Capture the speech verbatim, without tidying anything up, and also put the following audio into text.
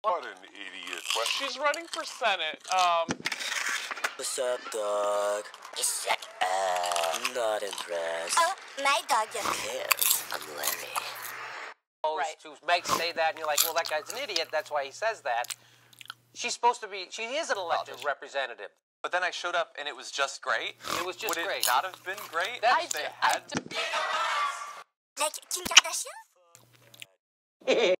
What an idiot. What? She's running for Senate. Um. What's up, dog? Shut up. Not impressed. Oh, my dog just Yes, I'm Larry. Right. To make say that, and you're like, well, that guy's an idiot. That's why he says that. She's supposed to be. She is an elected representative. But then I showed up, and it was just great. It was just Would great. Would it not have been great That's, if they I, had? I, like Kim Kardashian?